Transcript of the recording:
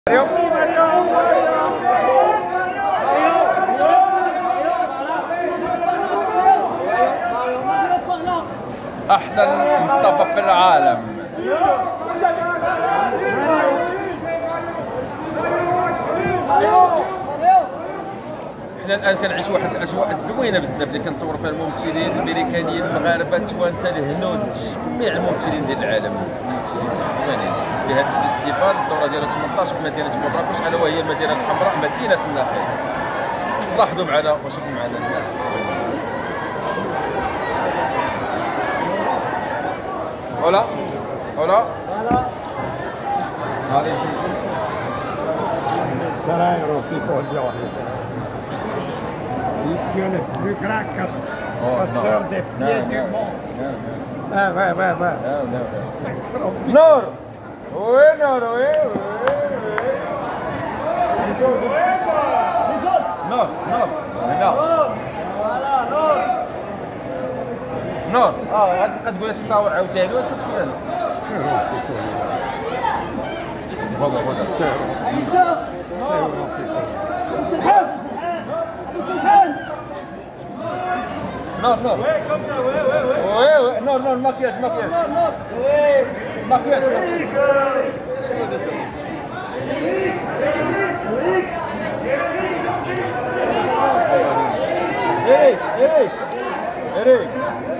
أحسن مصطفى في العالم. حنا الآن كنعيش واحد الأجواء الزوينة بزاف اللي كنصوروا فيها الممثلين الأمريكانيين المغاربة التوانسة الهنود جميع الممثلين ديال العالم، الممثلين الزوينين في هذا الفيستيفال الدورة ديال 18 بمدينة مراكش، ألا وهي المدينة الحمراء مدينة النخيل. لاحظوا معنا وشوفوا معنا الناس. Hola. Hola. Hola. Sarà europeo gli occhi. Il più le più grand casseur des pieds du monde. Va. Nor. Oui, Nor, oui. Nor. نور غادي تبقى تقول لك تصاور عاوتاني وشوف كيفاش نور نور ماكياج Eric